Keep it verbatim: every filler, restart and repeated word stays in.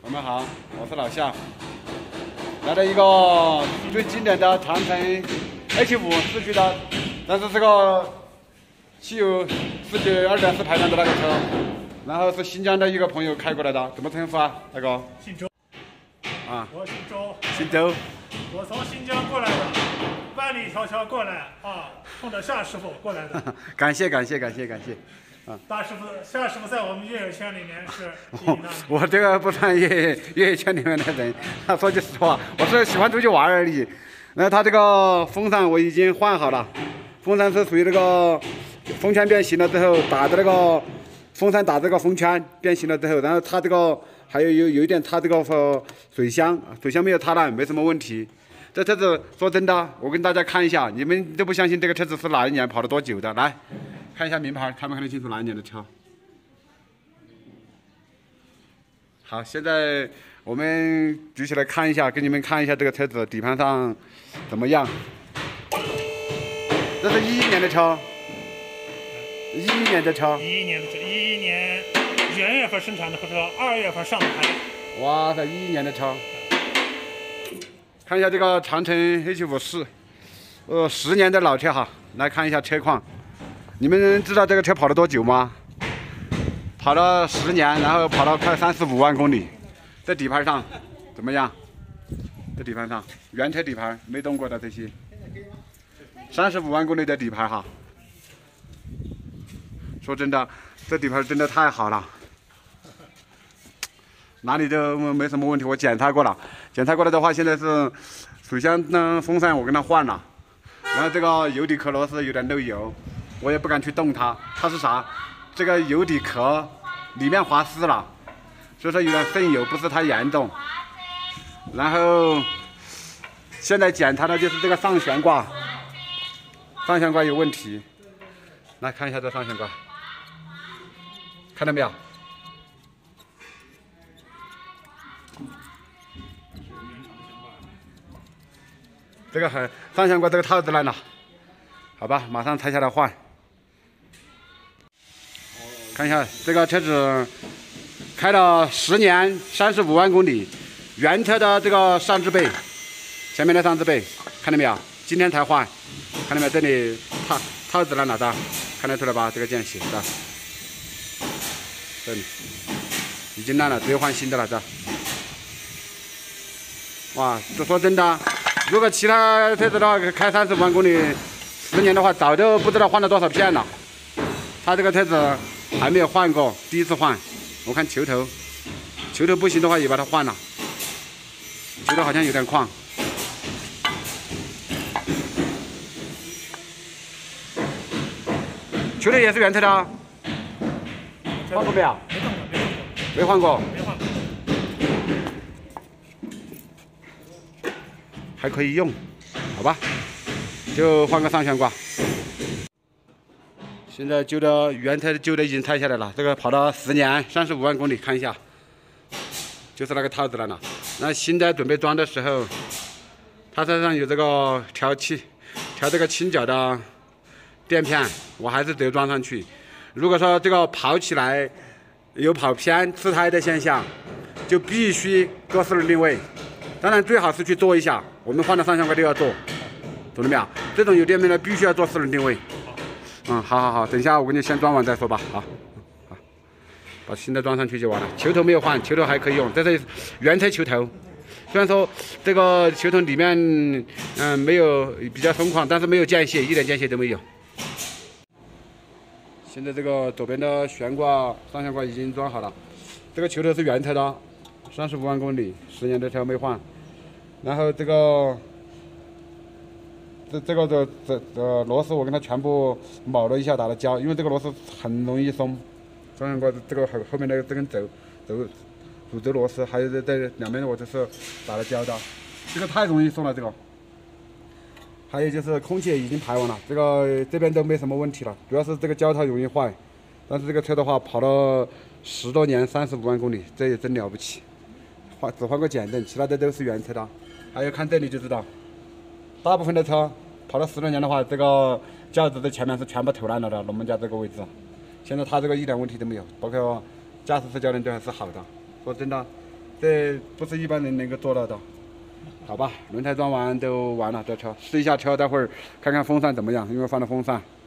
我们好，我是老夏，来了一个最经典的长城 H 五四驱的，但是是个汽油四驱二点四排量的那个车，然后是新疆的一个朋友开过来的，怎么称呼啊，大哥？ 姓周。 啊， 我姓周。 姓周。 我从新疆过来的，万里迢迢过来啊，冲着夏师傅过来的。 感谢感谢感谢感谢。 啊，大师傅，夏师傅在我们越野圈里面是我我这个不算越野越野圈里面的人，他说句实话，我是喜欢出去玩而已。那他这个风扇我已经换好了，风扇是属于这个风圈变形了之后打的那个风扇打这个风圈变形了之后，然后它这个还有有有一点插这个水箱，水箱没有插烂，没什么问题。这车子说真的，我跟大家看一下，你们都不相信这个车子是哪一年跑了多久的，来。看一下名牌，看没看得清楚哪一年的车？好，现在我们举起来看一下，给你们看一下这个车子底盘上怎么样。这是一一年的车，一一年的车， 一一年的车，一一年元月份生产的车，二月份上的牌。 哇塞，一一年的车。看一下这个长城 H 五四，呃，十年的老车哈，来看一下车况。你们知道这个车跑了多久吗？跑了十年，然后跑了快三十五万公里。这底盘上怎么样？这底盘上原车底盘没动过的这些，三十五万公里的底盘哈。说真的，这底盘真的太好了，哪里都没什么问题。我检查过了，检查过了的话，现在是水箱呢风扇我跟它换了，然后这个油底壳螺丝有点漏油。我也不敢去动它，它是啥？这个油底壳里面滑丝了，所以说有点渗油，不是太严重。然后现在检查的就是这个上悬挂，上悬挂有问题。来看一下这上悬挂，看到没有？这个很上悬挂这个套子烂了，好吧，马上拆下来换。看一下这个车子开了十年，三十五万公里，原车的这个上置备，前面的上置备看到没有？今天才换，看到没有？这里套套子烂了的，看得出来吧？这个间隙的，这里已经烂了，直接换新的了这。哇，这说真的，如果其他车子的话开三十五万公里，十年的话早就不知道换了多少片了。他这个车子还没有换过，第一次换。我看球头，球头不行的话也把它换了。球头好像有点旷。球头也是原车的啊？换过没有？没换过。 没换过。 还可以用，好吧？就换个上悬挂。现在旧的原车旧的已经拆下来了，这个跑了十年，三十五万公里，看一下，就是那个套子了呢。那新的准备装的时候，它身上有这个调气、调这个倾角的垫片，我还是得装上去。如果说这个跑起来有跑偏、刺胎的现象，就必须做四轮定位。当然最好是去做一下，我们换的上悬挂都要做，懂了没有？这种有垫片的必须要做四轮定位。嗯，好好好，等一下我给你先装完再说吧。好，好，把新的装上去就完了。球头没有换，球头还可以用，这是原车球头。虽然说这个球头里面嗯没有比较松旷，但是没有间隙，一点间隙都没有。现在这个左边的悬挂上悬挂已经装好了，这个球头是原车的，三十五万公里，十年的车没换。然后这个。这这个的这这螺丝我跟它全部铆了一下，打了胶，因为这个螺丝很容易松。上悬挂这个后后面的这根轴轴主轴螺丝，还有这这两边我这是打了胶的，这个太容易松了这个。还有就是空气已经排完了，这个这边都没什么问题了，主要是这个胶套容易坏。但是这个车的话跑了十多年，三十五万公里，这也真了不起。换只换个减震，其他的都是原车的。还有看这里就知道，大部分的车。跑了十多年的话，这个轿子的前面是全部投烂了的，龙门架这个位置。现在它这个一点问题都没有，包括驾驶室教练都还是好的。说真的， 这不是一般人能够做得到。好吧，轮胎装完都完了，这车试一下车，待会儿看看风扇怎么样，因为放了风扇。